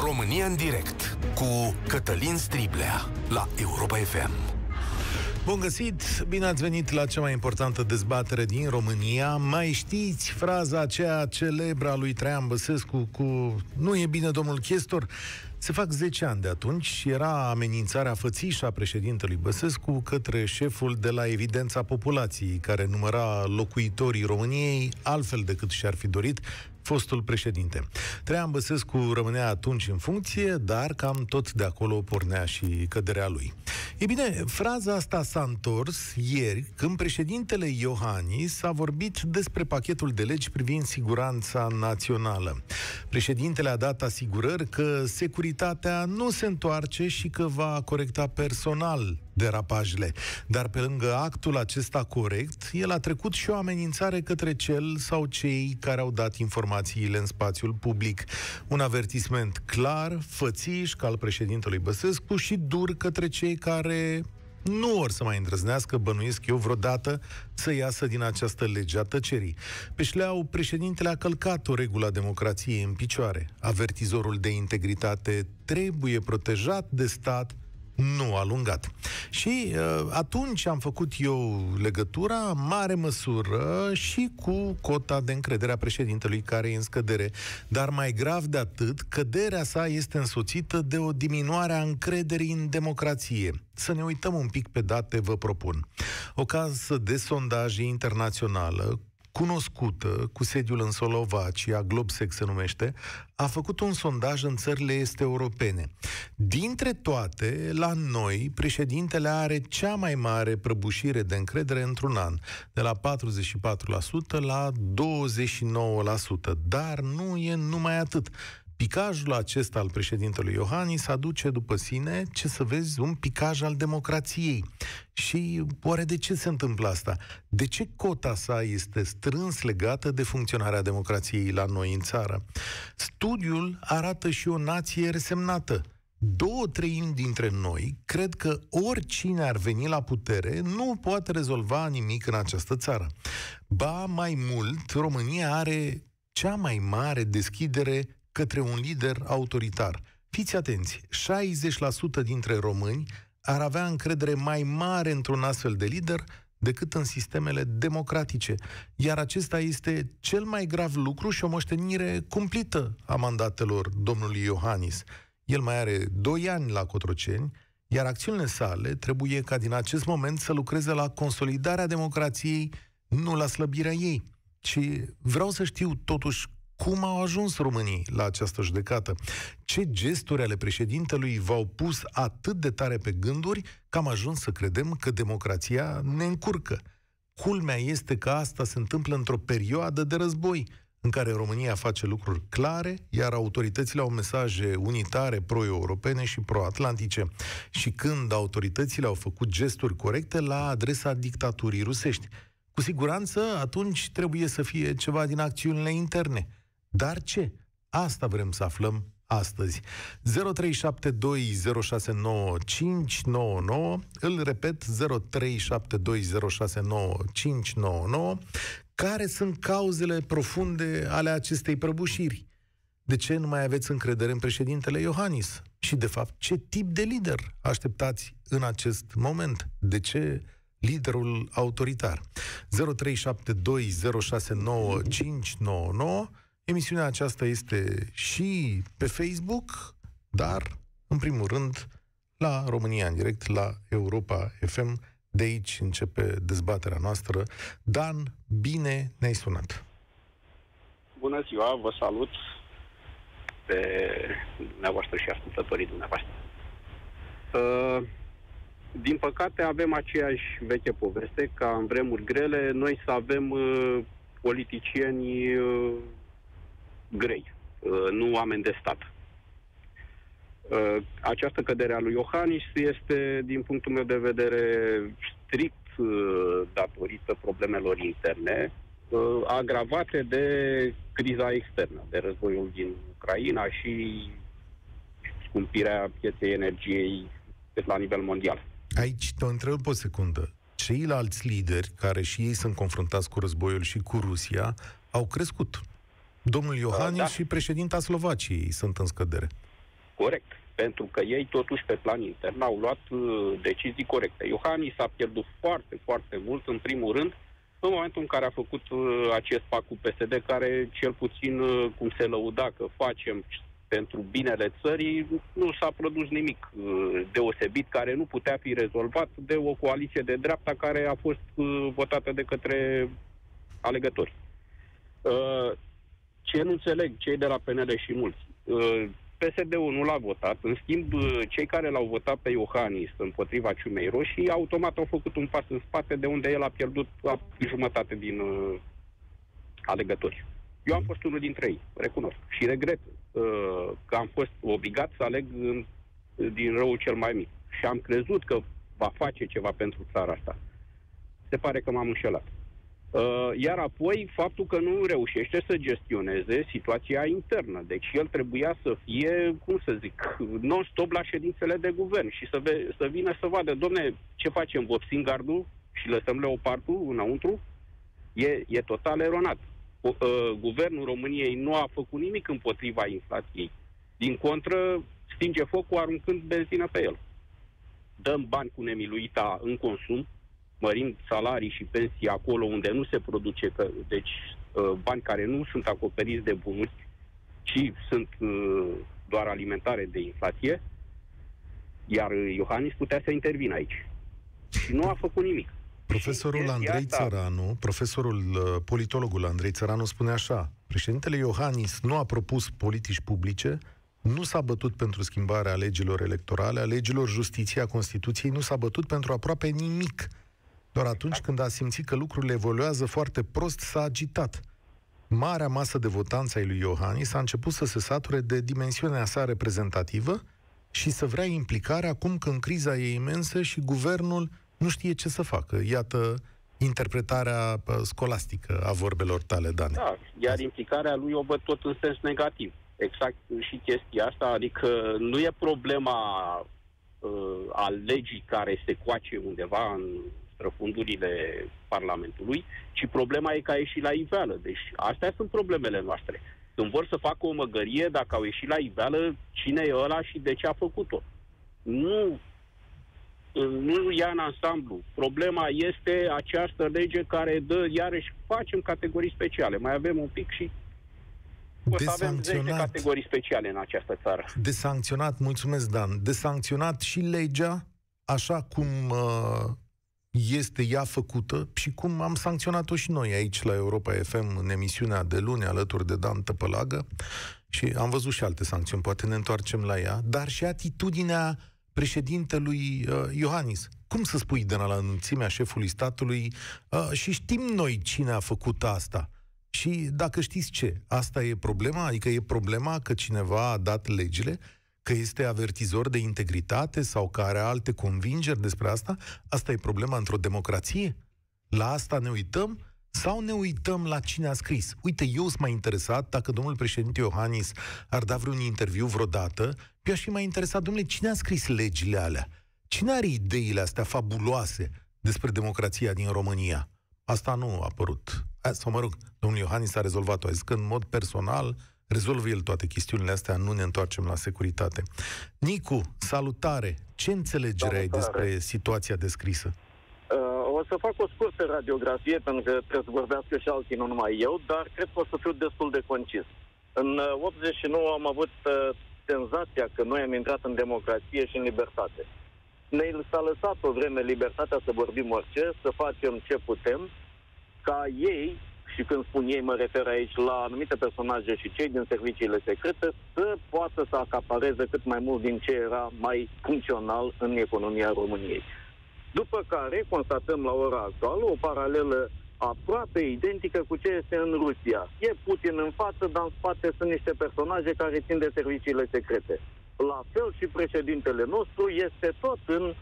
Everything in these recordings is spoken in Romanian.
România în direct cu Cătălin Striblea la Europa FM. Bun găsit! Bine ați venit la cea mai importantă dezbatere din România. Mai știți fraza aceea celebră a lui Traian Băsescu cu "nu e bine, domnul chestor"? Se fac 10 ani de atunci. Era amenințarea fățișă a președintelui Băsescu către șeful de la Evidența Populației, care număra locuitorii României altfel decât și-ar fi dorit fostul președinte. Traian Băsescu rămânea atunci în funcție, dar cam tot de acolo pornea și căderea lui. Ei bine, fraza asta s-a întors ieri, când președintele Iohannis a vorbit despre pachetul de legi privind siguranța națională. Președintele a dat asigurări că securitatea nu se întoarce și că va corecta personal derapajele. Dar pe lângă actul acesta corect, el a trecut și o amenințare către cel sau cei care au dat informațiile în spațiul public. Un avertisment clar, fățiș, ca al președintelui Băsescu, și dur către cei care nu or să mai îndrăznească, bănuiesc eu, vreodată să iasă din această lege a tăcerii. Pe șleau, președintele a călcat o regulă a democrației în picioare. Avertizorul de integritate trebuie protejat de stat, nu alungat. Și atunci am făcut eu legătura, mare măsură, și cu cota de încredere a președintelui, care e în scădere. Dar mai grav de atât, căderea sa este însoțită de o diminuare a încrederii în democrație. Să ne uităm un pic pe date, vă propun. O casă de sondaje internațională, cunoscută, cu sediul în Slovacia, Globsec se numește, a făcut un sondaj în țările este europene. Dintre toate, la noi, președintele are cea mai mare prăbușire de încredere într-un an, de la 44% la 29%. Dar nu e numai atât. Picajul acesta al președintelui Iohannis aduce după sine, ce să vezi, un picaj al democrației. Și oare de ce se întâmplă asta? De ce cota sa este strâns legată de funcționarea democrației la noi în țară? Studiul arată și o nație resemnată. 2/3 dintre noi cred că oricine ar veni la putere nu poate rezolva nimic în această țară. Ba mai mult, România are cea mai mare deschidere către un lider autoritar. Fiți atenți, 60% dintre români ar avea încredere mai mare într-un astfel de lider decât în sistemele democratice. Iar acesta este cel mai grav lucru și o moștenire cumplită a mandatelor domnului Iohannis. El mai are 2 ani la Cotroceni, iar acțiunile sale trebuie ca din acest moment să lucreze la consolidarea democrației, nu la slăbirea ei. Și vreau să știu totuși cum au ajuns românii la această judecată? Ce gesturi ale președintelui v-au pus atât de tare pe gânduri că am ajuns să credem că democrația ne încurcă? Culmea este că asta se întâmplă într-o perioadă de război, în care România face lucruri clare, iar autoritățile au mesaje unitare pro-europene și pro-atlantice. Și când autoritățile au făcut gesturi corecte la adresa dictaturii rusești. Cu siguranță, atunci trebuie să fie ceva din acțiunile interne. Dar ce? Asta vrem să aflăm astăzi. 0372069599, îl repet, 0372069599. Care sunt cauzele profunde ale acestei prăbușiri? De ce nu mai aveți încredere în președintele Iohannis? Și, de fapt, ce tip de lider așteptați în acest moment? De ce liderul autoritar? 0372069599. Emisiunea aceasta este și pe Facebook, dar, în primul rând, la România în direct, la Europa FM. De aici începe dezbaterea noastră. Dan, bine ne-ai sunat. Bună ziua, vă salut pe dumneavoastră și ascultătorii dumneavoastră. Din păcate avem aceeași veche poveste, ca în vremuri grele noi să avem politicieni grei, nu oameni de stat. Această cădere a lui Iohannis este, din punctul meu de vedere, strict datorită problemelor interne, agravate de criza externă, de războiul din Ucraina și scumpirea pieței energiei la nivel mondial. Aici te întreb o secundă. Ceilalți lideri, care și ei sunt confruntați cu războiul și cu Rusia, au crescut. Domnul Iohannis și președinta Slovaciei sunt în scădere. corect. Pentru că ei, totuși, pe plan intern, au luat decizii corecte. Iohannis a pierdut foarte, foarte mult, în primul rând, în momentul în care a făcut acest pact cu PSD, care, cel puțin, cum se lăuda că facem pentru binele țării, nu s-a produs nimic deosebit, care nu putea fi rezolvat de o coaliție de dreapta care a fost votată de către alegători. Ce nu înțeleg cei de la PNL și mulți, PSD-ul nu l-a votat, în schimb, cei care l-au votat pe Iohannis împotriva Ciumei Roșii, automat au făcut un pas în spate, de unde el a pierdut jumătate din alegători. Eu am fost unul dintre ei, recunosc, și regret că am fost obligat să aleg din răul cel mai mic. Și am crezut că va face ceva pentru țara asta. Se pare că m-am înșelat. Iar apoi, faptul că nu reușește să gestioneze situația internă. Deci el trebuia să fie, cum să zic, non-stop la ședințele de guvern și să vină să vadă, domne, ce facem, vopsim gardul și lăsăm leopardul înăuntru? E total eronat. Guvernul României nu a făcut nimic împotriva inflației. Din contră, stinge focul aruncând benzină pe el. Dăm bani cu nemiluita în consum, mărim salarii și pensii acolo unde nu se produce, deci bani care nu sunt acoperiți de bunuri, ci sunt doar alimentare de inflație, iar Iohannis putea să intervină aici. Și nu a făcut nimic. Politologul Andrei Țăranu spune așa: președintele Iohannis nu a propus politici publice, nu s-a bătut pentru schimbarea legilor electorale, a legilor justiției, a Constituției, nu s-a bătut pentru aproape nimic. Doar atunci când a simțit că lucrurile evoluează foarte prost, s-a agitat. Marea masă de votanți ai lui Iohannis a început să se sature de dimensiunea sa reprezentativă și să vrea implicare acum când criza e imensă și guvernul nu știe ce să facă. Iată interpretarea scolastică a vorbelor tale, Dan. Da, iar implicarea lui o văd tot în sens negativ. Exact și chestia asta, adică nu e problema a legii care se coace undeva în străfundurile Parlamentului, ci problema e că a ieșit la iveală. Deci astea sunt problemele noastre. Când vor să facă o măgărie, dacă au ieșit la iveală, cine e ăla și de ce a făcut-o? Nu ia în ansamblu. Problema este această lege care dă, iarăși, facem categorii speciale. Mai avem un pic și o să avem 10 categorii speciale în această țară. De sancționat, mulțumesc, Dan, de sancționat și legea, așa cum este ea făcută și cum am sancționat-o și noi aici la Europa FM în emisiunea de luni alături de Dan Tăpălagă și am văzut și alte sancțiuni, poate ne întoarcem la ea, dar și atitudinea președintelui Iohannis. Cum să spui de la înălțimea șefului statului și știm noi cine a făcut asta? Și dacă știți ce, asta e problema? Adică e problema că cineva a dat legile, că este avertizor de integritate sau că are alte convingeri despre asta? Asta e problema într-o democrație? La asta ne uităm? Sau ne uităm la cine a scris? Uite, eu sunt mai interesat, dacă domnul președinte Iohannis ar da vreun interviu vreodată, eu aș fi mai interesat, domnule, cine a scris legile alea? Cine are ideile astea fabuloase despre democrația din România? Asta nu a apărut. Sau, mă rog, domnul Iohannis a rezolvat-o. A zis că în mod personal rezolvă el toate chestiunile astea, nu ne întoarcem la securitate. Nicu, salutare! Ce înțelegere ai despre situația descrisă? O să fac o scurtă radiografie, pentru că trebuie să vorbească și alții, nu numai eu, dar cred că o să fiu destul de concis. În 89 am avut senzația că noi am intrat în democrație și în libertate. Ne s-a lăsat o vreme libertatea să vorbim orice, să facem ce putem, ca ei, și când spun ei mă refer aici la anumite personaje și cei din serviciile secrete, să poată să acapareze cât mai mult din ce era mai funcțional în economia României. După care constatăm la ora actuală o paralelă aproape identică cu ce este în Rusia. E Putin în față, dar în spate sunt niște personaje care țin de serviciile secrete. La fel și președintele nostru este tot în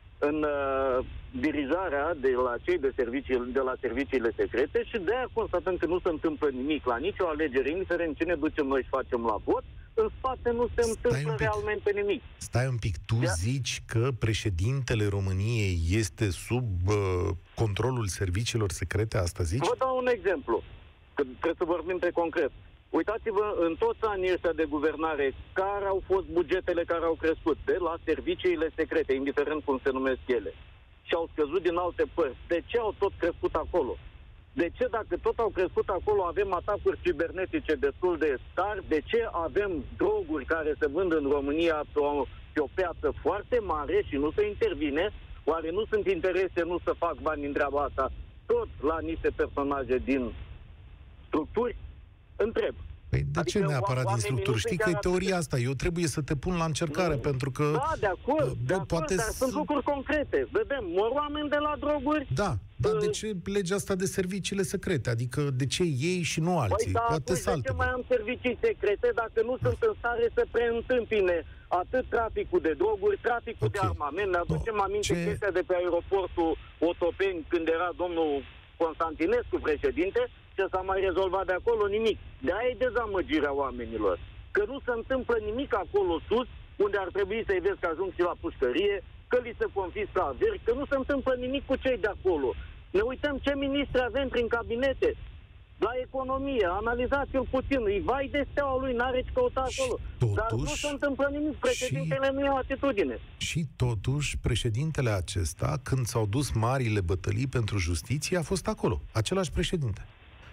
dirijarea de la cei de la serviciile secrete și de-aia constatăm că nu se întâmplă nimic la nicio alegere, indiferent ce ne ducem noi și facem la vot, în spate nu se întâmplă realmente nimic. Stai un pic, tu zici că președintele României este sub controlul serviciilor secrete, asta zici? Vă dau un exemplu, că trebuie să vorbim pe concret. Uitați-vă în toți anii ăștia de guvernare, care au fost bugetele care au crescut, de la serviciile secrete, indiferent cum se numesc ele, și au scăzut din alte părți. De ce au tot crescut acolo? De ce, dacă tot au crescut acolo, avem atacuri cibernetice destul de tari? De ce avem droguri care se vând în România pe o piață foarte mare și nu se intervine? Oare nu sunt interese, nu să fac bani în treaba asta, tot la niște personaje din structuri? Întreb. Păi de ce neapărat din structuri? Știi că e teoria asta. Eu trebuie să te pun la încercare, pentru că... Da, de acord, dar sunt lucruri concrete. Vedem, mor oameni de la droguri. Da, dar de ce legea asta de serviciile secrete? Adică de ce ei și nu alții? Păi da, de ce mai am servicii secrete dacă nu sunt în stare să preîntâmpine atât traficul de droguri, traficul de armament? Ne aducem aminte chestia de pe aeroportul Otopeni, când era domnul Constantinescu președinte, ce s-a mai rezolvat de acolo? Nimic. De-aia e dezamăgirea oamenilor. Că nu se întâmplă nimic acolo sus, unde ar trebui să-i vezi că ajung și la pușcărie, că li se confiscă averi, că nu se întâmplă nimic cu cei de acolo. Ne uităm ce ministri avem prin cabinete. La economie, analizați-l puțin, îi vai de steaua lui, n-are ce căuta acolo. Dar nu se întâmplă nimic, președintele nu ia atitudine. Și totuși, președintele acesta, când s-au dus marile bătălii pentru justiție, a fost acolo, același președinte.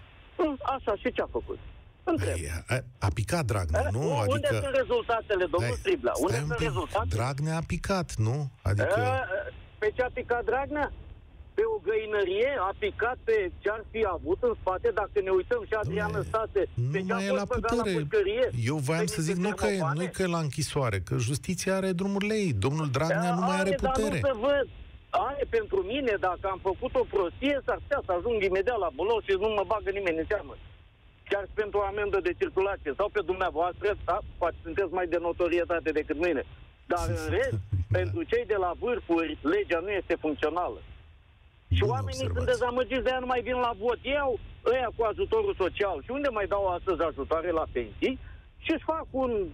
Așa, și ce a făcut? Întreb. A picat Dragnea, nu? Unde sunt rezultatele, domnul Striblea? Unde sunt rezultatele? Dragnea a picat, nu? Adică... Pe ce a picat Dragnea? Pe o găinărie, a picat pe ce ar fi avut în spate, dacă ne uităm și Adrian Năstase, pe ce a fost băgat la pușcărie. Eu voiam să zic, nu că e la închisoare, că justiția are drumurile ei. Domnul Dragnea nu mai are putere. Dar nu se văd. Are pentru mine, dacă am făcut o prostie, s-ar putea să ajung imediat la Bălău și nu mă bagă nimeni în seamă. Chiar și pentru o amendă de circulație. Sau pe dumneavoastră, da? Poate sunteți mai de notorietate decât mine. Dar în rest, pentru cei de la vârfuri, legea nu este funcțională. Și oamenii sunt dezamăgiți, de-aia nu mai vin la vot. Ei au ăia cu ajutorul social. Și unde mai dau astăzi ajutoare? La pensii? Și își fac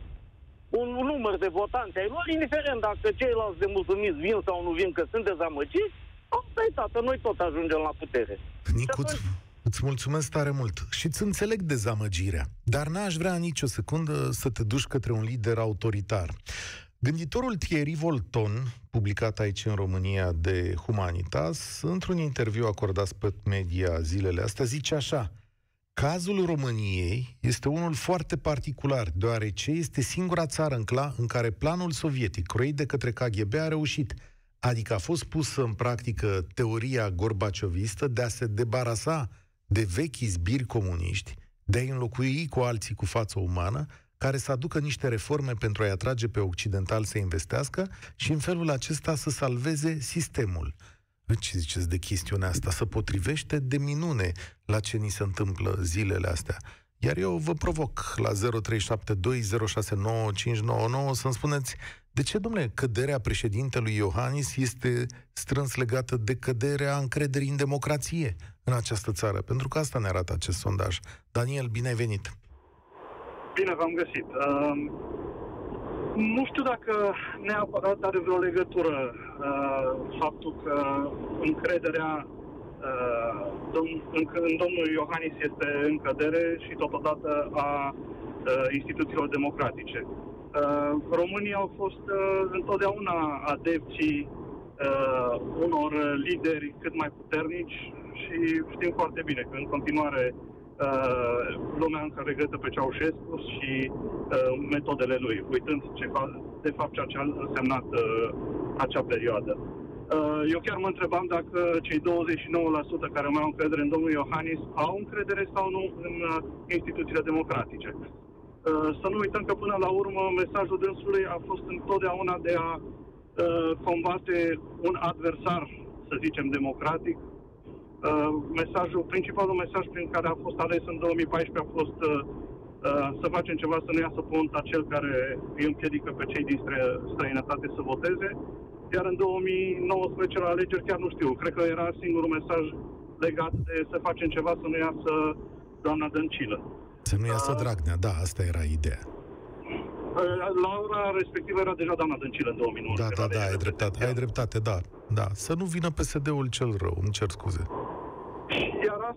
un număr de votanți ai lor, indiferent dacă ceilalți de mulțumiți vin sau nu vin, că sunt dezamăgiți, asta-i, tată, noi tot ajungem la putere. Nicuț, îți mulțumesc tare mult și îți înțeleg dezamăgirea, dar n-aș vrea nici o secundă să te duci către un lider autoritar. Gânditorul Thierry Volton, publicat aici în România de Humanitas, într-un interviu acordat Spot Media zilele astea, zice așa: cazul României este unul foarte particular, deoarece este singura țară în care planul sovietic, croit de către KGB, a reușit. Adică a fost pusă în practică teoria gorbaciovistă de a se debarasa de vechi zbiri comuniști, de a-i înlocui cu alții cu față umană, care să aducă niște reforme pentru a-i atrage pe occidentali să investească și în felul acesta să salveze sistemul. Ce ziceți de chestiunea asta? Se potrivește de minune la ce ni se întâmplă zilele astea. Iar eu vă provoc la 0372069599 să-mi spuneți de ce, domnule, căderea președintelui Iohannis este strâns legată de căderea încrederii în democrație în această țară? Pentru că asta ne arată acest sondaj. Daniel, bine ai venit! Bine v-am găsit! Nu știu dacă neapărat are vreo legătură faptul că încrederea în domnul Iohannis este în cădere și totodată a instituțiilor democratice. Românii au fost întotdeauna adepții unor lideri cât mai puternici și știm foarte bine că în continuare lumea încă regretă pe Ceaușescu și metodele lui, uitând de fapt ceea ce a însemnat acea perioadă. Eu chiar mă întrebam dacă cei 29% care mai au încredere în domnul Iohannis au încredere sau nu în instituțiile democratice. Să nu uităm că până la urmă mesajul dânsului a fost întotdeauna de a combate un adversar, să zicem, democratic. Principalul mesaj prin care a fost ales în 2014 a fost să facem ceva să nu iasă pământ acel care îi împiedică pe cei din străinătate să voteze. Iar în 2019 la alegeri chiar nu știu, cred că era singurul mesaj legat de să facem ceva să nu iasă doamna Dăncilă. Să nu iasă Dragnea, da, asta era ideea. La ora respectivă era deja doamna Dăncilă în 2019. Da, ai dreptate, da. Să nu vină PSD-ul cel rău, îmi cer scuze. Iar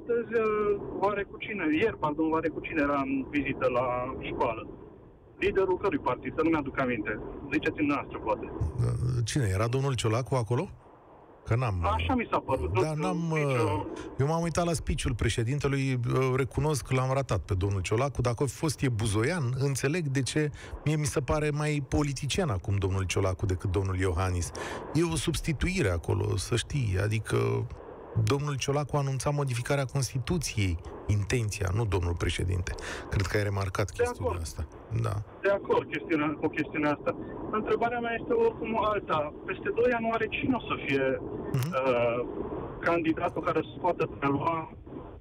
Astăzi, oare cu cine era în vizită la școală? Liderul cărui partid? Să nu mi-aduc aminte. Ziceți-mi noastră, poate. Cine? Era domnul Ciolacu acolo? Că n-am... Așa mi s-a părut. Da, eu m-am uitat la speech-ul președintelui, recunosc că l-am ratat pe domnul Ciolacu. Dacă a fost buzoian, înțeleg de ce mie mi se pare mai politician acum domnul Ciolacu decât domnul Iohannis. E o substituire acolo, să știi, adică domnul Ciolacu a anunțat modificarea Constituției, intenția, nu domnul președinte. Cred că ai remarcat chestiunea asta. Da. De acord cu chestiunea asta. Întrebarea mea este oricum alta. Peste 2 ani oare cine o să fie candidatul care să poată prelua?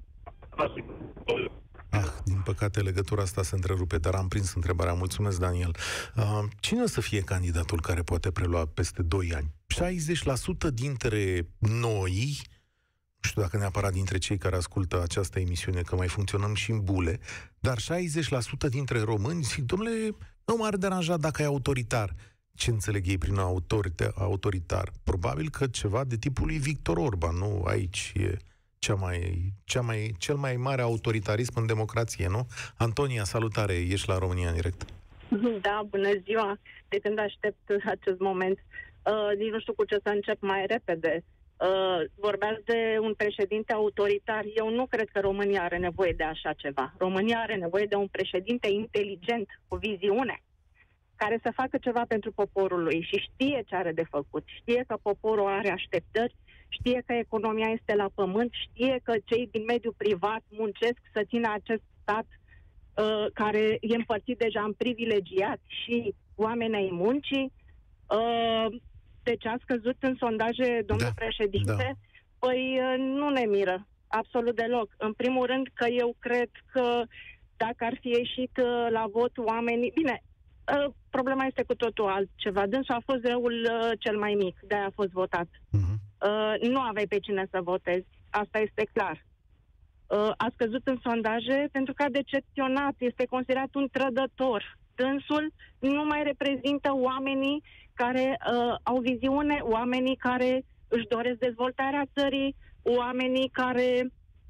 Din păcate legătura asta se întrerupe, dar am prins întrebarea. Mulțumesc, Daniel. Cine o să fie candidatul care poate prelua peste 2 ani? 60% dintre noi, nu știu dacă neapărat dintre cei care ascultă această emisiune, că mai funcționăm și în bule, dar 60% dintre români zic, dom'le, nu m-ar deranja dacă e autoritar. Ce înțeleg ei prin autoritar? Probabil că ceva de tipul lui Victor Orban, nu? Aici e cel mai mare autoritarism în democrație, nu? Antonia, salutare, ești la România în direct. Da, bună ziua! De când aștept acest moment, nici nu știu cu ce să încep mai repede. Vorbeați de un președinte autoritar. Eu nu cred că România are nevoie de așa ceva. România are nevoie de un președinte inteligent, cu viziune, care să facă ceva pentru poporul lui și știe ce are de făcut. Știe că poporul are așteptări, știe că economia este la pământ, știe că cei din mediul privat muncesc să țină acest stat care e împărțit deja în privilegiați și oamenii ai muncii. Deci a scăzut în sondaje, domnul președinte? Da. Păi nu ne miră, absolut deloc. În primul rând că eu cred că dacă ar fi ieșit la vot oamenii... Bine, problema este cu totul altceva. Dânsul a fost răul cel mai mic, de-aia a fost votat. Nu aveai pe cine să votezi, asta este clar. A scăzut în sondaje pentru că a decepționat, este considerat un trădător. Dânsul nu mai reprezintă oamenii care au viziune, oamenii care își doresc dezvoltarea țării, oamenii care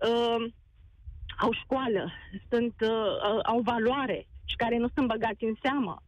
au școală, au valoare și care nu sunt băgați în seamă.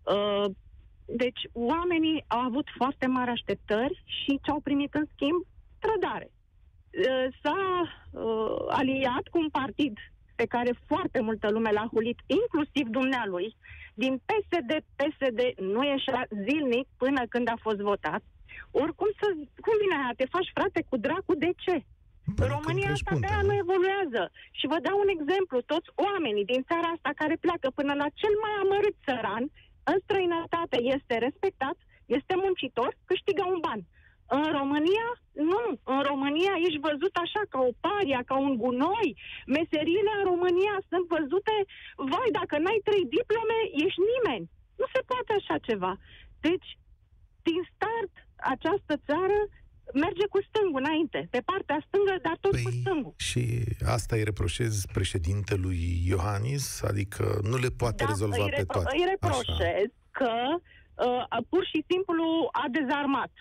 Deci oamenii au avut foarte mari așteptări și ce au primit în schimb? Trădare. S-a aliat cu un partid pe care foarte multă lume l-a hulit, inclusiv dumnealui. Din PSD nu ieșea zilnic până când a fost votat. Oricum, cum vine aia? Te faci frate cu dracu, de ce? România asta de aia nu evoluează. Și vă dau un exemplu. Toți oamenii din țara asta care pleacă până la cel mai amărât țăran, în străinătate este respectat, este muncitor, câștigă un ban. În România, nu. În România ești văzut așa, ca o paria, ca un gunoi. Meseriile în România sunt văzute, vai, dacă n-ai 3 diplome, ești nimeni. Nu se poate așa ceva. Deci, din start, această țară merge cu stângul înainte. Pe partea stângă, dar tot cu stângul. Și asta îi reproșez președintelui Iohannis? Adică nu le poate rezolva pe toate. Îi reproșez că pur și simplu a dezarmat.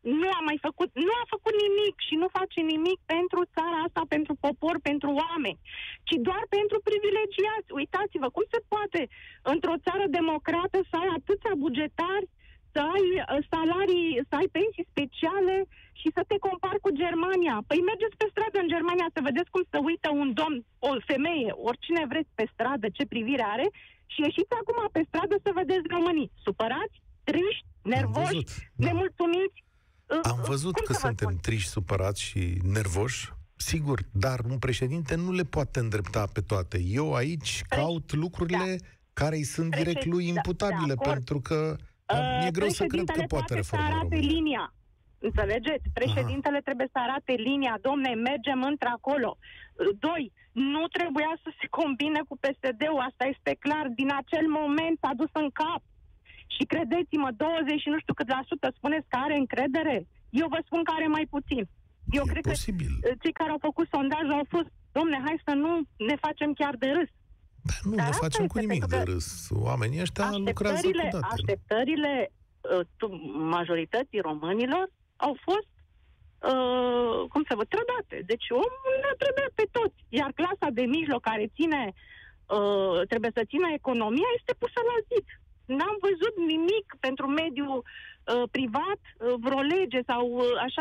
Nu a făcut nimic și nu face nimic pentru țara asta, pentru popor, pentru oameni, ci doar pentru privilegiați. Uitați-vă, cum se poate într-o țară democrată să ai atâția bugetari, să ai salarii, să ai pensii speciale și să te compari cu Germania. Păi mergeți pe stradă în Germania să vedeți cum se uită un domn, o femeie, oricine vreți pe stradă, ce privire are, și ieșiți acum pe stradă să vedeți românii. Supărați, triști, nervoși, nemulțumiți. Am văzut că suntem triști, supărați și nervoși, sigur, dar un președinte nu le poate îndrepta pe toate. Eu aici caut lucrurile care îi sunt direct lui imputabile, pentru că e greu să cred că poate reforma România. Linia. Înțelegeți? Președintele trebuie să arate linia. Domne, mergem într-acolo. 2. Nu trebuia să se combine cu PSD-ul, asta este clar. Din acel moment s-a dus în cap. Și credeți-mă, 20 și nu știu cât la sută spuneți că are încredere. Eu vă spun că are mai puțin. Eu cred posibil. Că cei care au făcut sondaj au fost, domne, hai să nu ne facem chiar de râs. Nu ne facem cu nimic de râs. Oamenii ăștia lucrează cu date. Așteptările majorității românilor au fost trădate. Deci omul ne-a trădat pe toți. Iar clasa de mijloc care trebuie să țină economia este pusă la zid. N-am văzut nimic pentru mediul privat, vreo lege sau așa,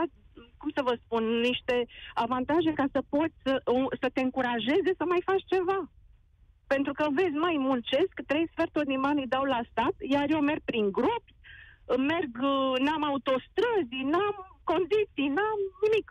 niște avantaje ca să poți să te încurajeze să mai faci ceva. Pentru că, vezi, mai muncesc, 3/4 din bani îi dau la stat, iar eu merg prin gropi, n-am autostrăzi, n-am condiții, n-am nimic.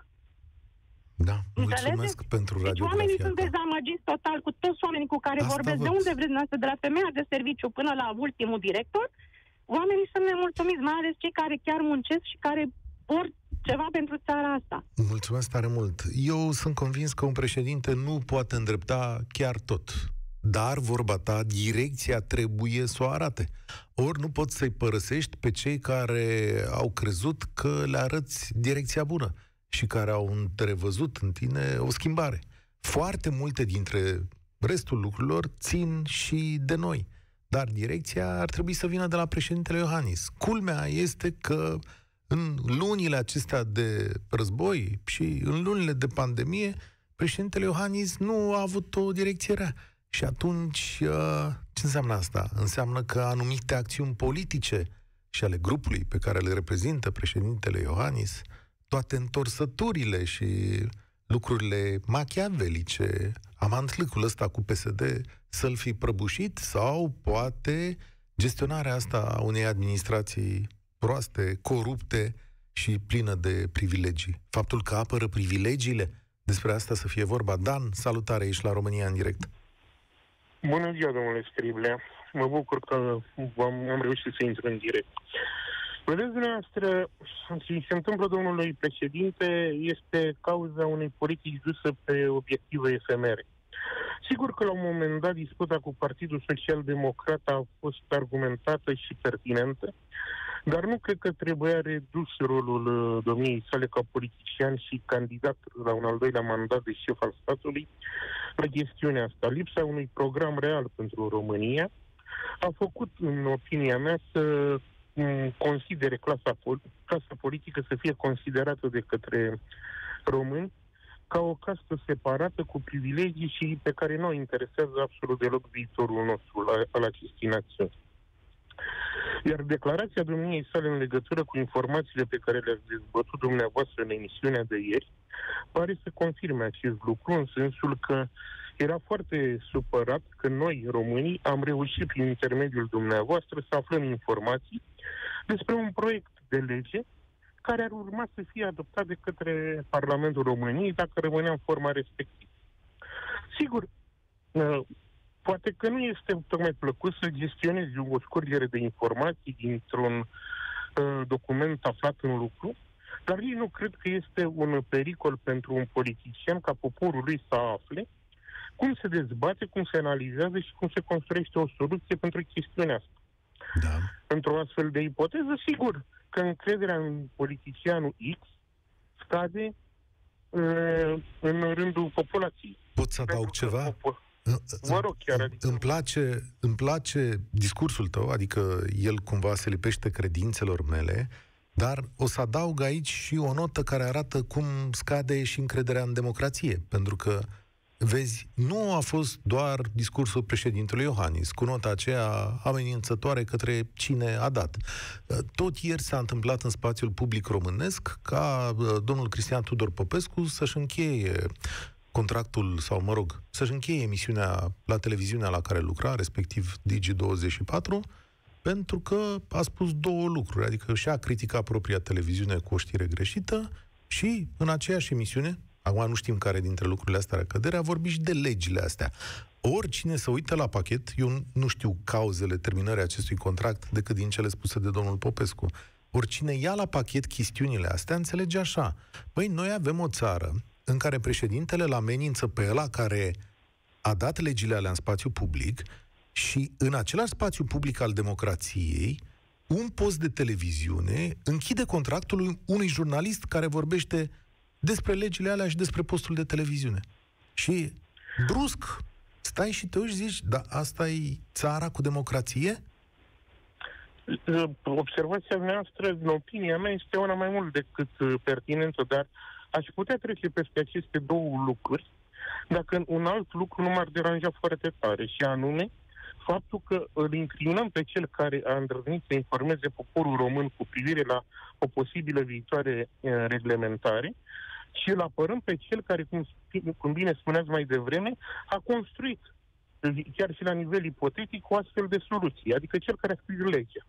Da, mulțumesc pentru radiografia. Deci oamenii sunt dezamăgiți total cu toți oamenii cu care vorbesc. De unde vreți dumneavoastră, de la femeia de serviciu până la ultimul director, oamenii sunt nemulțumiți, mai ales cei care chiar muncesc și care vor ceva pentru țara asta. Mulțumesc tare mult. Eu sunt convins că un președinte nu poate îndrepta chiar tot. Dar, vorba ta, direcția trebuie să o arate. Ori nu poți să-i părăsești pe cei care au crezut că le arăți direcția bună și care au întrevăzut în tine o schimbare. Foarte multe dintre restul lucrurilor țin și de noi. Dar direcția ar trebui să vină de la președintele Iohannis. Culmea este că în lunile acestea de război și în lunile de pandemie, președintele Iohannis nu a avut o direcție rea. Și atunci, ce înseamnă asta? Înseamnă că anumite acțiuni politice și ale grupului pe care le reprezintă președintele Iohannis, toate întorsăturile și lucrurile machiavelice, amantlicul ăsta cu PSD, să-l fi prăbușit, sau poate gestionarea asta a unei administrații proaste, corupte și plină de privilegii. Faptul că apără privilegiile, despre asta să fie vorba. Dan, salutare, ești la România în direct. Bună ziua, domnule Striblea. Mă bucur că am reușit să intru în direct. Vedeți, dumneavoastră, ce se întâmplă domnului președinte este cauza unei politici duse pe obiective efemere. Sigur că la un moment dat disputa cu Partidul Social-Democrat a fost argumentată și pertinentă, dar nu cred că trebuia redus rolul domniei sale ca politician și candidat la un al doilea mandat de șef al statului la chestiunea asta. Lipsa unui program real pentru România a făcut, în opinia mea, să considere clasa politică să fie considerată de către români ca o castă separată cu privilegii și pe care nu o interesează absolut deloc viitorul nostru al acestei națiuni. Iar declarația domniei sale în legătură cu informațiile pe care le-ați dezbătut dumneavoastră în emisiunea de ieri pare să confirme acest lucru, în sensul că era foarte supărat că noi, românii, am reușit prin intermediul dumneavoastră să aflăm informații despre un proiect de lege care ar urma să fie adoptat de către Parlamentul României dacă rămânea în forma respectivă. Sigur, poate că nu este tocmai plăcut să gestionezi o scurgere de informații dintr-un document aflat în lucru, dar ei nu cred că este un pericol pentru un politician ca poporul lui să afle cum se dezbate, cum se analizează și cum se construiește o soluție pentru chestiunea asta. Da. Într-o astfel de ipoteză, sigur că încrederea în politicianul X scade în rândul populației. Pot să adaug ceva? Vă rog, chiar. Adică îmi place discursul tău, adică el cumva se lipește credințelor mele, dar o să adaug aici și o notă care arată cum scade și încrederea în democrație, pentru că vezi, nu a fost doar discursul președintelui Iohannis, cu nota aceea amenințătoare către cine a dat. Tot ieri s-a întâmplat în spațiul public românesc ca domnul Cristian Tudor Popescu să-și încheie contractul, sau să-și încheie emisiunea la televiziunea la care lucra, respectiv Digi24, pentru că a spus două lucruri, adică și-a criticat propria televiziune cu o știre greșită și în aceeași emisiune, acum nu știm care dintre lucrurile astea are cădere, a vorbit și de legile astea. Oricine se uită la pachet, eu nu știu cauzele terminării acestui contract decât din cele spuse de domnul Popescu. Oricine ia la pachet chestiunile astea înțelege așa. Băi, noi avem o țară în care președintele îl amenință pe ăla care a dat legile alea în spațiu public și în același spațiu public al democrației, un post de televiziune închide contractul unui jurnalist care vorbește despre legile alea și despre postul de televiziune. Și brusc stai și te uiți și zici, da, asta e țara cu democrație? Observația noastră, în opinia mea, este una mai mult decât pertinentă, dar aș putea trece peste aceste două lucruri dacă un alt lucru nu m-ar deranja foarte tare, și anume faptul că îl incriminăm pe cel care a îndrăznit să informeze poporul român cu privire la o posibilă viitoare reglementare și îl apărăm pe cel care, cum bine spuneați mai devreme, a construit, chiar și la nivel ipotetic, o astfel de soluție, adică cel care a scris legea.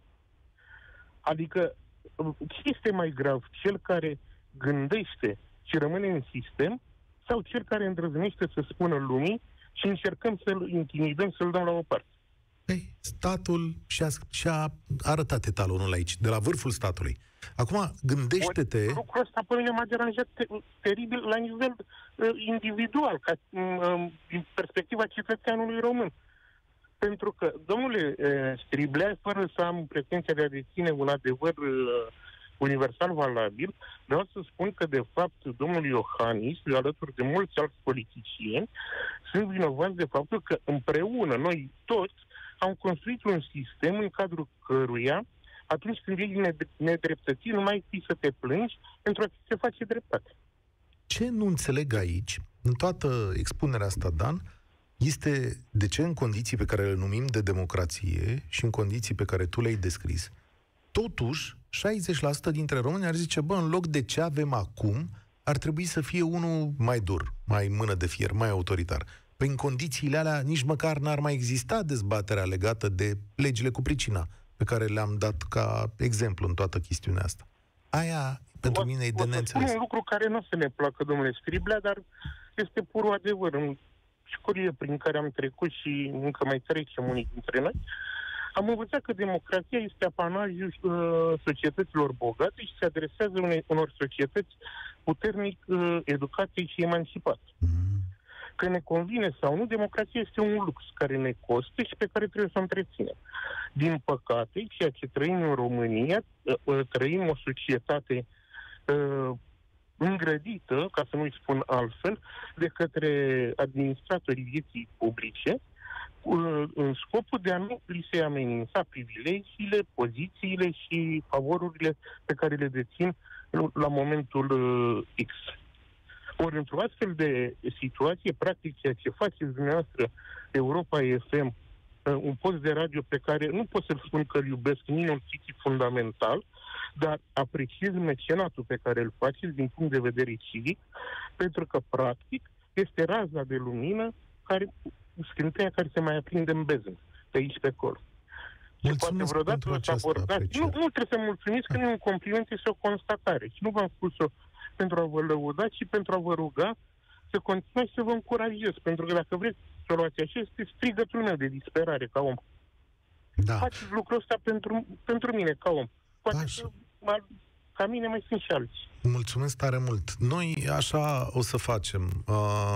Adică, ce este mai grav? Cel care gândește și rămâne în sistem sau cel care îndrăznește să spună lumii și încercăm să-l intimidăm, să-l dăm la o parte? Ei, statul și-a arătat etalonul aici, de la vârful statului. Acum, gândește-te... Lucrul ăsta pe mine m-a deranjat teribil la nivel individual, din perspectiva cetățeanului român. Pentru că, domnule Striblea, fără să am pretenția de a deține un adevăr universal valabil, vreau să spun că, de fapt, domnul Iohannis, alături de mulți alți politicieni, sunt vinovați de faptul că împreună, noi toți, am construit un sistem în cadrul căruia, atunci când ești nedreptățit, nu mai fi să te plângi pentru a se face dreptate. Ce nu înțeleg aici, în toată expunerea asta, Dan, este de ce în condiții pe care le numim de democrație și în condiții pe care tu le-ai descris, totuși 60% dintre români ar zice, în loc de ce avem acum, ar trebui să fie unul mai dur, mai mână de fier, mai autoritar. Păi în condițiile alea nici măcar n-ar mai exista dezbaterea legată de legile cu pricina, pe care le-am dat ca exemplu în toată chestiunea asta. Aia, pentru mine, e de neînțeles. Un lucru care nu o să ne placă, domnule Striblea, dar este purul adevăr. În școlie prin care am trecut și încă mai trecem unii dintre noi, am învățat că democrația este apanajul societăților bogate și se adresează unor societăți puternic educate și emancipate. Că ne convine sau nu, democrația este un lux care ne costă și pe care trebuie să o întreținem. Din păcate, ceea ce trăim în România, trăim o societate îngrădită, ca să nu-i spun altfel, de către administratorii vieții publice, în scopul de a nu li se amenința privilegiile, pozițiile și favorurile pe care le dețin la momentul X. Ori, într-o astfel de situație, practic, ceea ce faceți dumneavoastră, Europa FM, un post de radio pe care nu pot să-l spun că îl iubesc, nu-l citit fundamental, dar apreciez mecenatul pe care îl faceți din punct de vedere civic, pentru că, practic, este raza de lumină, scânteia care se mai aprinde în beznă, pe aici, pe acolo. Mulțumesc pentru această apreciere. Nu trebuie să mulțumiți, că nu e un compliment, este o constatare. Și nu v-am spus-o pentru a vă lăuda, ci pentru a vă ruga să continuați să vă încurajez. Pentru că dacă vreți să luați așa, este strigătul meu de disperare ca om. Da. Faceți lucrul ăsta pentru mine ca om. Poate că ca mine mai sunt și alții. Mulțumesc tare mult. Noi așa o să facem.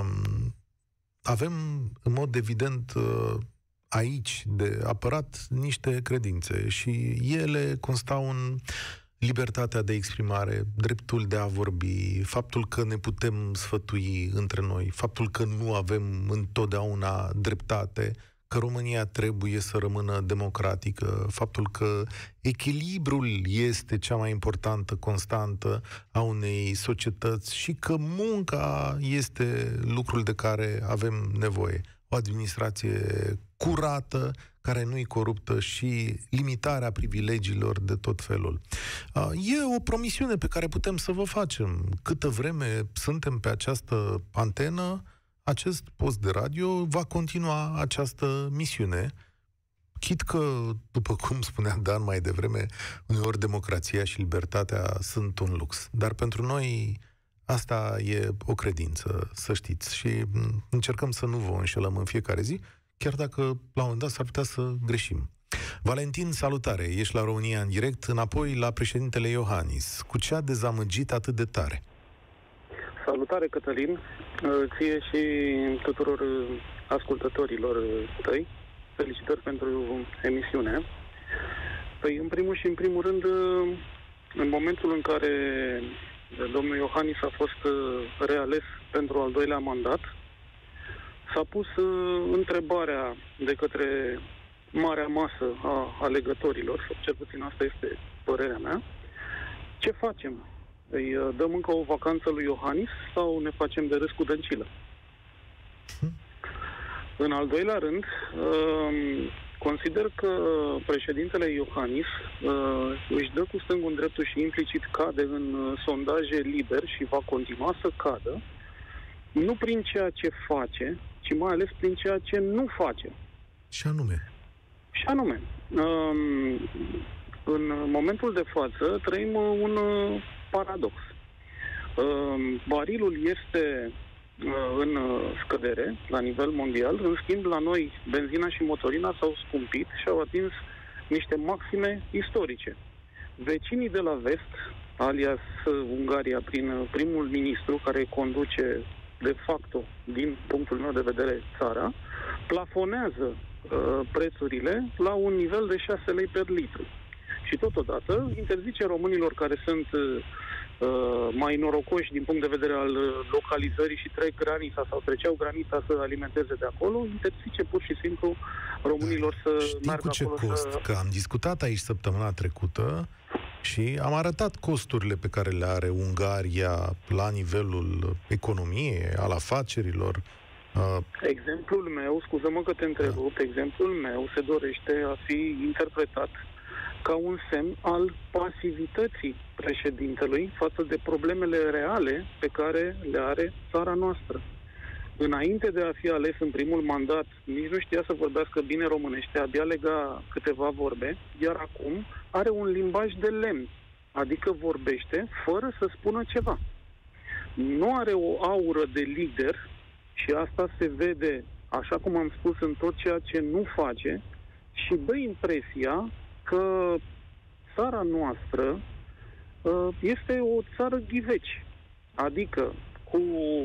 Avem, în mod evident, aici de apărat niște credințe și ele constau în libertatea de exprimare, dreptul de a vorbi, faptul că ne putem sfătui între noi, faptul că nu avem întotdeauna dreptate, că România trebuie să rămână democratică, faptul că echilibrul este cea mai importantă constantă a unei societăți și că munca este lucrul de care avem nevoie. O administrație curată, care nu-i coruptă și limitarea privilegiilor de tot felul. E o promisiune pe care putem să vă facem. Câtă vreme suntem pe această antenă, acest post de radio va continua această misiune. Chit că, după cum spunea Dan mai devreme, uneori democrația și libertatea sunt un lux. Dar pentru noi asta e o credință, să știți. Și încercăm să nu vă înșelăm în fiecare zi, chiar dacă la un moment dat s-ar putea să greșim. Valentin, salutare! Ești la România în direct, înapoi la președintele Iohannis. Cu ce a dezamăgit atât de tare? Salutare, Cătălin, ție și tuturor ascultătorilor tăi. Felicitări pentru emisiune. Păi, în primul și în primul rând, în momentul în care domnul Iohannis a fost reales pentru al doilea mandat, s-a pus întrebarea de către marea masă a alegătorilor, sau cel puțin asta este părerea mea, ce facem? Îi dăm încă o vacanță lui Iohannis sau ne facem de râs cu Dăncilă? În al doilea rând, consider că președintele Iohannis își dă cu stângul în dreptul și implicit cade în sondaje liber și va continua să cadă, nu prin ceea ce face, ci mai ales prin ceea ce nu face. Și anume? Și anume, în momentul de față trăim un paradox. Barilul este în scădere la nivel mondial, în schimb la noi benzina și motorina s-au scumpit și au atins niște maxime istorice. Vecinii de la vest, alias Ungaria, prin primul ministru care conduce de facto, din punctul meu de vedere, țara, plafonează prețurile la un nivel de 6 lei per litru. Și totodată interzice românilor care sunt mai norocoși din punct de vedere al localizării și trec granița sau treceau granița să alimenteze de acolo, interzice pur și simplu românilor să meargă cu ce acolo. cost? Că am discutat aici săptămâna trecută și am arătat costurile pe care le are Ungaria la nivelul economiei, al afacerilor. Exemplul meu, scuză-mă că te întrerup, exemplul meu se dorește a fi interpretat ca un semn al pasivității președintelui față de problemele reale pe care le are țara noastră. Înainte de a fi ales în primul mandat, nici nu știa să vorbească bine românește, abia lega câteva vorbe, iar acum are un limbaj de lemn, adică vorbește fără să spună ceva. Nu are o aură de lider și asta se vede, așa cum am spus, în tot ceea ce nu face și dă impresia că țara noastră este o țară ghiveci, adică cu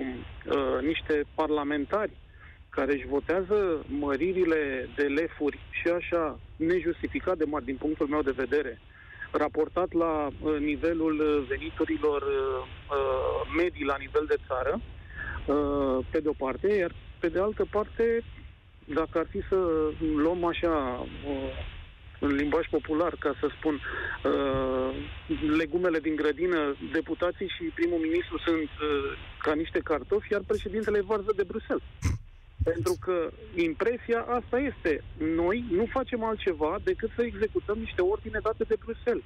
niște parlamentari care își votează măririle de lefuri și așa nejustificat de mari din punctul meu de vedere, raportat la nivelul veniturilor medii la nivel de țară, pe de o parte, iar pe de altă parte, dacă ar fi să luăm așa în limbaj popular, ca să spun, legumele din grădină, deputații și primul ministru sunt ca niște cartofi, iar președintele e varză de Bruxelles. Pentru că impresia asta este. Noi nu facem altceva decât să executăm niște ordine date de Bruxelles.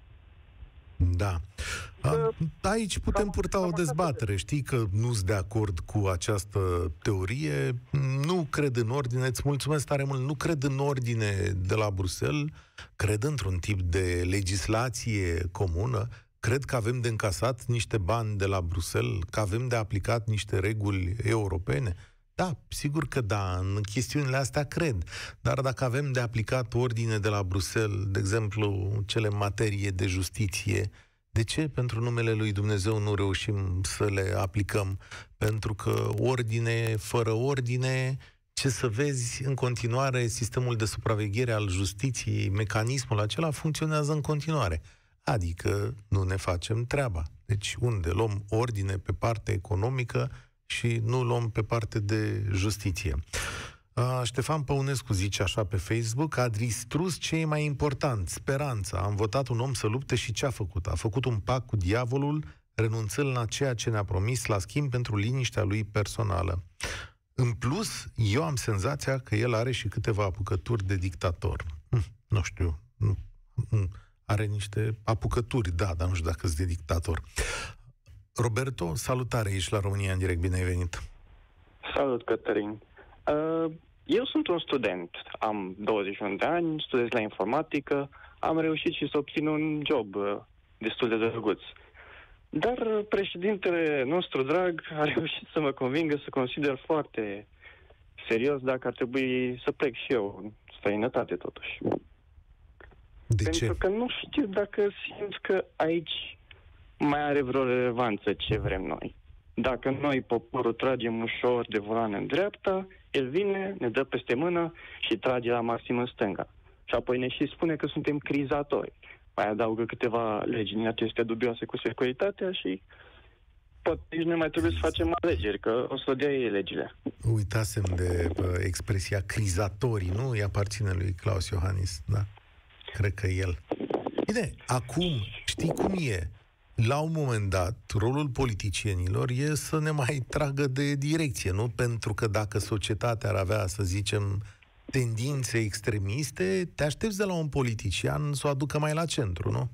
Da. Aici putem purta o dezbatere. Știi că nu sunt de acord cu această teorie. Nu cred în ordine. Îți mulțumesc tare mult. Nu cred în ordine de la Bruxelles. Cred într-un tip de legislație comună. Cred că avem de încasat niște bani de la Bruxelles, că avem de aplicat niște reguli europene. Da, sigur că da, în chestiunile astea cred. Dar dacă avem de aplicat ordine de la Bruxelles, de exemplu, cele în materie de justiție, de ce pentru numele lui Dumnezeu nu reușim să le aplicăm? Pentru că ordine fără ordine, ce să vezi, în continuare, sistemul de supraveghere al justiției, mecanismul acela funcționează în continuare. Adică nu ne facem treaba. Deci unde luăm ordine pe partea economică și nu luăm pe parte de justiție. Ștefan Păunescu zice așa pe Facebook: a distrus ce e mai important, speranța. Am votat un om să lupte și ce a făcut? A făcut un pact cu diavolul, renunțând la ceea ce ne-a promis la schimb pentru liniștea lui personală. În plus, eu am senzația că el are și câteva apucături de dictator. Nu știu, are niște apucături, da, dar nu știu dacă sunt de dictator. Roberto, salutare, ești la România în direct, bine ai venit. Salut, Cătălin. Eu sunt un student, am 21 de ani, studiez la informatică, am reușit și să obțin un job destul de drăguț. Dar președintele nostru drag a reușit să mă convingă să consider foarte serios dacă ar trebui să plec și eu în străinătate, totuși. De Pentru că nu știu dacă simt că aici mai are vreo relevanță ce vrem noi. Dacă noi, poporul, tragem ușor de volan în dreapta, el vine, ne dă peste mână și trage la maxim în stânga. Și apoi ne și spune că suntem crizatori. Mai adaugă câteva legi din acestea dubioase cu securitatea și poate nici nu mai trebuie să facem alegeri, că o să dea ei legile. Uitasem de expresia crizatorii, nu? Îi aparține lui Klaus Iohannis, da? Cred că el. Bine, acum, știi cum e? La un moment dat, rolul politicienilor e să ne mai tragă de direcție, nu? Pentru că dacă societatea ar avea, să zicem, tendințe extremiste, te aștepți de la un politician să o aducă mai la centru, nu?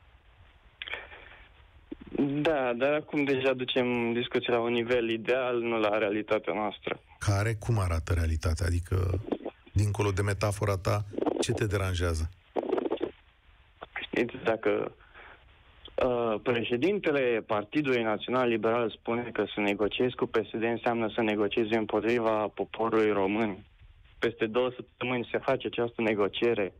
Da, dar acum deja ducem discuția la un nivel ideal, nu la realitatea noastră. Care? Cum arată realitatea? Adică, dincolo de metafora ta, ce te deranjează? Știți, dacă președintele Partidului Național Liberal spune că să negociezi cu PSD înseamnă să negociezi împotriva poporului român. Peste 2 săptămâni se face această negociere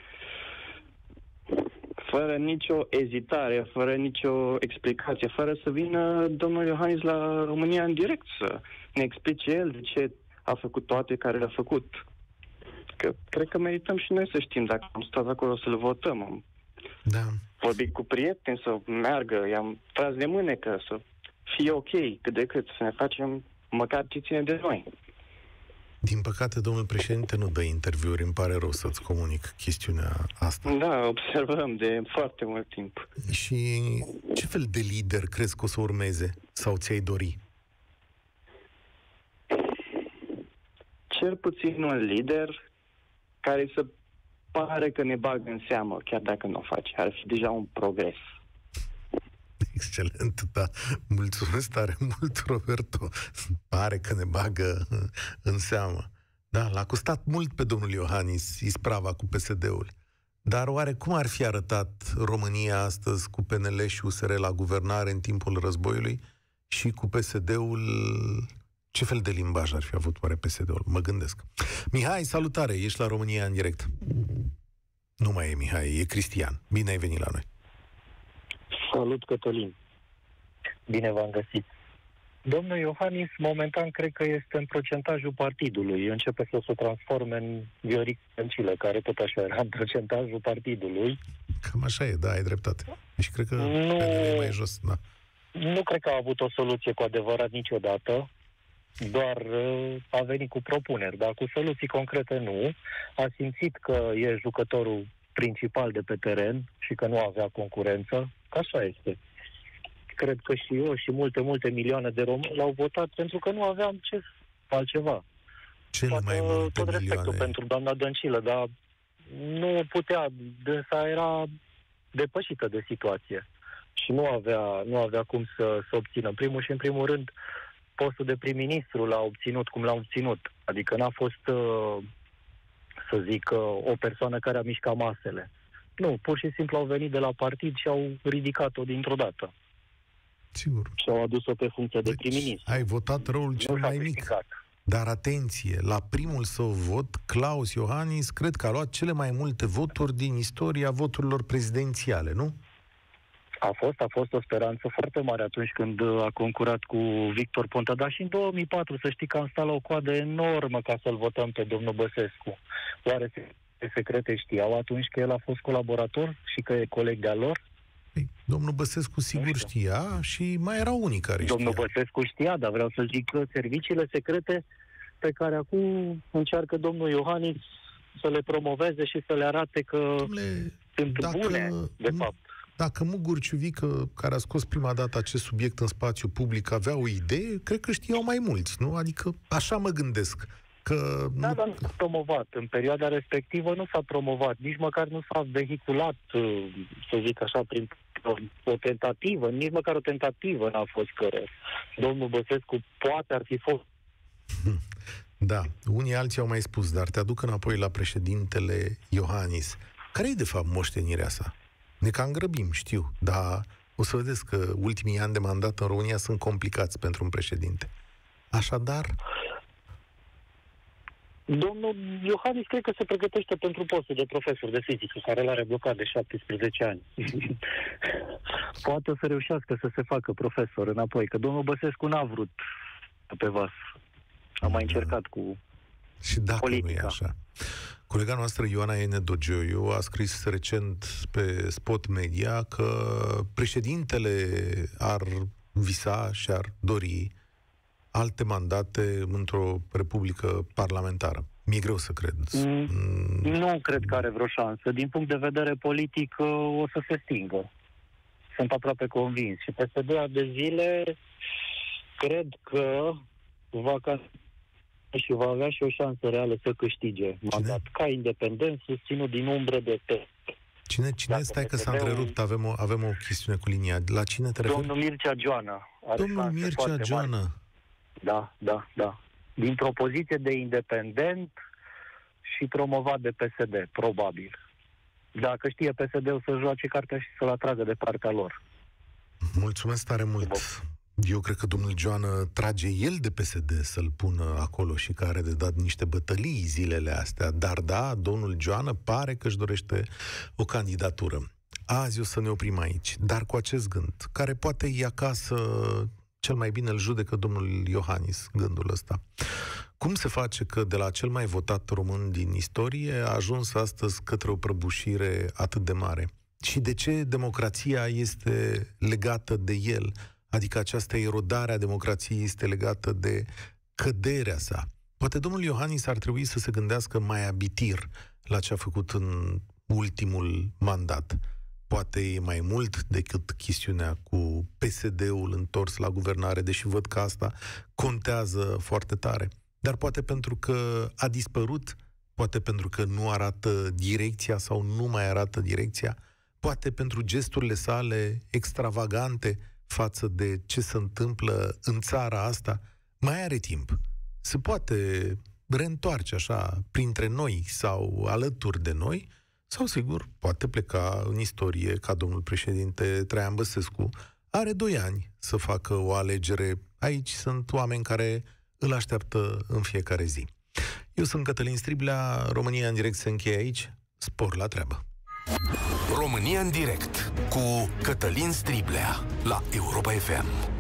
fără nicio ezitare, fără nicio explicație, fără să vină domnul Iohannis la România în direct să ne explice el de ce a făcut toate care le-a făcut. Că cred că merităm și noi să știm dacă am stat acolo să-l votăm. Am vorbit cu prieteni să meargă, i-am tras de mânecă să fie ok, cât de cât, să ne facem măcar ce ține de noi. Din păcate, domnul președinte nu dă interviuri, îmi pare rău să-ți comunic chestiunea asta. Da, observăm de foarte mult timp. Și ce fel de lider crezi că o să urmeze sau ți-ai dori? Cel puțin un lider care să pare că ne bagă în seamă, chiar dacă nu o face. Ar fi deja un progres. Excelent, da. Mulțumesc tare mult, Roberto. Pare că ne bagă în seamă. Da, l-a costat mult pe domnul Iohannis isprava cu PSD-ul. Dar oare cum ar fi arătat România astăzi cu PNL și USR la guvernare în timpul războiului și cu PSD-ul? Ce fel de limbaj ar fi avut oare PSD-ul? Mă gândesc. Mihai, salutare, ești la România în direct. Nu mai e Mihai, e Cristian. Bine ai venit la noi. Salut, Cătălin. Bine v-am găsit. Domnul Iohannis, momentan, cred că este în procentajul partidului. Începe să se transforme în Vioric Dăncilă, care tot așa era în procentajul partidului. Cam așa e, da, ai dreptate. Și cred că e mai jos, da. Nu cred că a avut o soluție cu adevărat niciodată. Doar a venit cu propuneri, dar cu soluții concrete nu. A simțit că e jucătorul principal de pe teren și că nu avea concurență. Așa este. Cred că și eu și multe milioane de români l-au votat pentru că nu aveam ce altceva. Cele mai multe tot respectul milioane. pentru doamna Dăncilă, dar nu putea, dânsa era depășită de situație și nu avea cum să obțină. În primul și în primul rând, postul de prim-ministru l-a obținut cum l-a obținut. Adică n-a fost, să zic, o persoană care a mișcat masele. Nu, pur și simplu au venit de la partid și au ridicat-o dintr-o dată. Sigur. Și au adus-o pe funcție de prim-ministru. Ai votat răul cel mai mic. Dar atenție, la primul său vot, Klaus Iohannis, cred că a luat cele mai multe voturi din istoria voturilor prezidențiale, nu? A fost o speranță foarte mare atunci când a concurat cu Victor Ponta, dar și în 2004, să știi că am stat la o coadă enormă ca să-l votăm pe domnul Băsescu. Oare secrete știau atunci că el a fost colaborator și că e coleg de-a lor? Domnul Băsescu sigur știa și mai erau unii care știau. Domnul Băsescu știa, dar vreau să zic că serviciile secrete pe care acum încearcă domnul Iohannis să le promoveze și să le arate că sunt bune, de fapt. Dacă Mugur Ciuvică, care a scos prima dată acest subiect în spațiu public, avea o idee, cred că știau mai mulți, nu? Adică așa mă gândesc. Că da, dar nu s-a promovat. În perioada respectivă nu s-a promovat. Nici măcar nu s-a vehiculat, să zic așa, prin o tentativă. Nici măcar o tentativă n-a fost că domnul Băsescu poate ar fi fost. Da, unii alții au mai spus, dar te aduc înapoi la președintele Iohannis. Care e de fapt moștenirea sa? Ne cam grăbim, știu, dar o să vedeți că ultimii ani de mandat în România sunt complicați pentru un președinte. Așadar... Domnul Iohannis cred că se pregătește pentru postul de profesor de fizică, care l-are blocat de 17 ani. Poate o să reușească să se facă profesor înapoi, că domnul Băsescu n-a vrut pe vas. A mai încercat cu și dacă politica. Nu e așa. Colega noastră, Ioana Ene Dogioiu, a scris recent pe Spot Media că președintele ar visa și ar dori alte mandate într-o republică parlamentară. Mi-e greu să cred. Nu cred că are vreo șansă. Din punct de vedere politic o să se stingă. Sunt aproape convins. Și peste 2 ani de zile cred că și va avea și o șansă reală să câștige mandat. Ca independent, susținut din umbră de Cine? Stai că s-a întrerupt, avem o chestiune cu linia. La cine te referi? Domnul Mircea Joana. Domnul Mircea Joana. Da. Dintr-o poziție de independent și promovat de PSD, probabil. Dacă știe PSD-ul să joace cartea și să-l atragă de partea lor. Mulțumesc tare mult. Eu cred că domnul Joană trage el de PSD să-l pună acolo și că are de dat niște bătălii zilele astea. Dar da, domnul Joană pare că își dorește o candidatură. Azi o să ne oprim aici, dar cu acest gând, care poate e acasă, cel mai bine îl judecă domnul Iohannis, gândul ăsta. Cum se face că de la cel mai votat român din istorie a ajuns astăzi către o prăbușire atât de mare? Și de ce democrația este legată de el? Adică această erodare a democrației este legată de căderea sa. Poate domnul Iohannis ar trebui să se gândească mai abitir la ce a făcut în ultimul mandat. Poate e mai mult decât chestiunea cu PSD-ul întors la guvernare, deși văd că asta contează foarte tare. Dar poate pentru că a dispărut, poate pentru că nu arată direcția sau nu mai arată direcția, poate pentru gesturile sale extravagante față de ce se întâmplă în țara asta, mai are timp. Se poate reîntoarce așa printre noi sau alături de noi, sau sigur poate pleca în istorie ca domnul președinte Traian Băsescu. Are 2 ani să facă o alegere. Aici sunt oameni care îl așteaptă în fiecare zi. Eu sunt Cătălin Striblea, România în direct se încheie aici. Spor la treabă! România în direct cu Cătălin Striblea la Europa FM.